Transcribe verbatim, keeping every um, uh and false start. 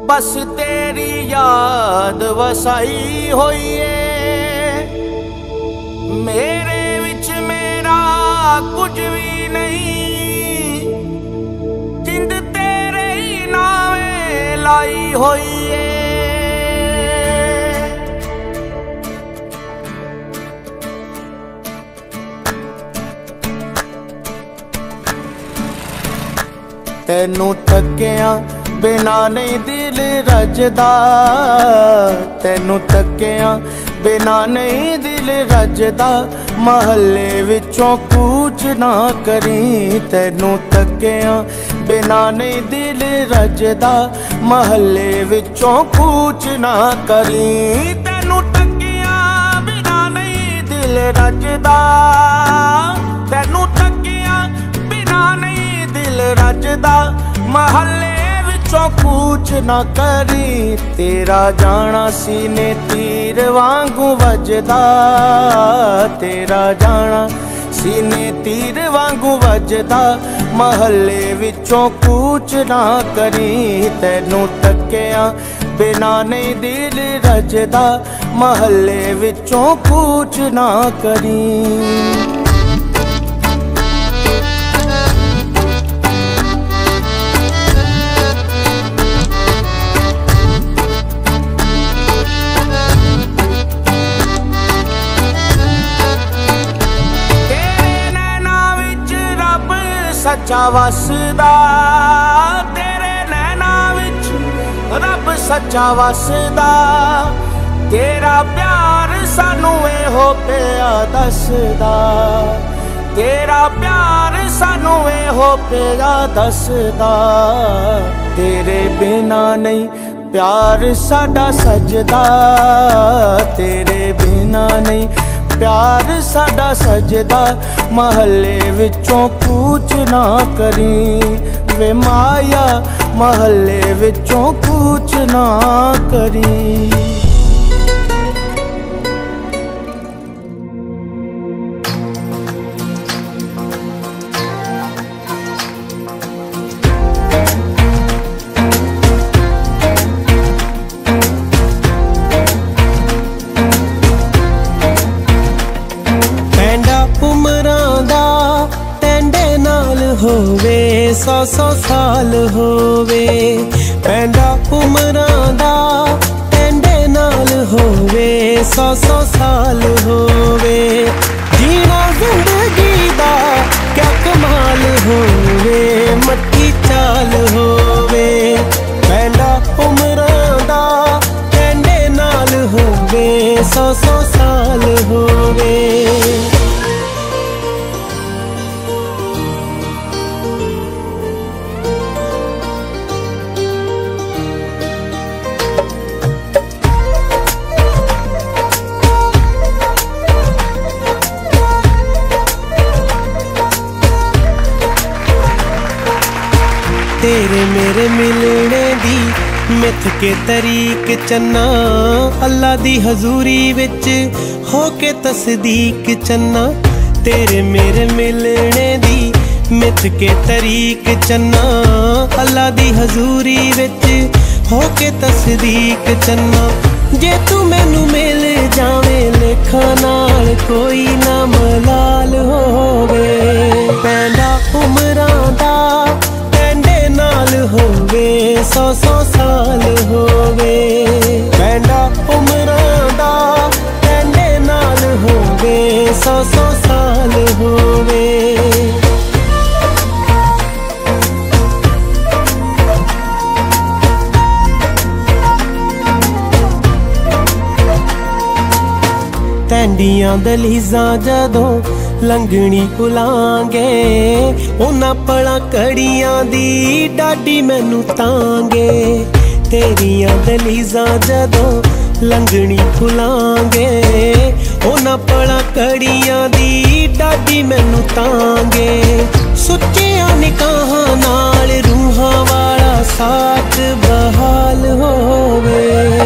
बस तेरी याद वसाई होई है। मेरे विच मेरा कुछ भी नहीं, जिंद तेरे ही नावे लाई होई है। तैनू थकिया बिना नहीं दिल रजदा, तैनू थकिया बिना नहीं दिल रजदा। महल्ले विचों कूच ना करी, तैनू थकिया बिना नहीं दिल रजदा। महल्ले विचों कूच ना करी, तैनू थकिया बिना नहीं दिल रजदा। तैनू थकिया बिना नहीं दिल रजदा। महल्ले विचों कूच ना करी, तेरा जाना सीने तीर वांगू वजदा। तेरा जाना सीने तीर वांगू वजदा। महल्ले विचों कूच ना करी, तैनू थकिया बिना नहीं दिल रजदा। महल्ले विचों कूच ना करी। सच्चा वसदा, तेरे नैना विच रब सच्चा वसदा। तेरा प्यार सानू एहो पिया दसदा। तेरा प्यार सानू एहो पिया दसदा। तेरे बिना नहीं प्यार साडा सजदा। तेरे बिना नहीं प्यार साडा सजदा। महल्ले विचों कूच ना करी, वे माया महल्ले विचों कूच ना करी। होवे सौ सौ साल होवे, पैंदा उमरां दा टेंडे नाल होवे सौ सौ साल होवे। जीना जिंदगी दा क्या कमाल होवे, मट्टी चाल होवे। पैंदा उमरां दा टेंडे नाल होवे सौ सौ साल होवे। तेरे मेरे मिलने दी मिथ के तरीक चन्ना। अल्लाह दी हजूरी विच हो के तसदीक चन्ना। तेरे मेरे मिलने दी मिथ के तरीक चन्ना। अल्लाह दी हजूरी विच हो के तसदीक चन्ना। जे तू मैनू मिल जावे लेखा नाल कोई ना मलाल होवे। पैंदा उमरां दा नाल होवे सौ सौ साल होवे। पैंदा उमरां दा टेंडे नाल होवे सौ सौ साल होवे। टैंडियां दलीज़ां जदों लंघनी भुलांगे, उन्हां पलां कड़ियां दी डाडी मैनू तांगे। तेरियां दलीज़ां जदों लंघनी भुलांगे, उन्हां पलां कड़ियां दी डाडी मैनू तांगे। सुच्चियां निकाहां नाल रूहां वाला साथ बहाल होवे।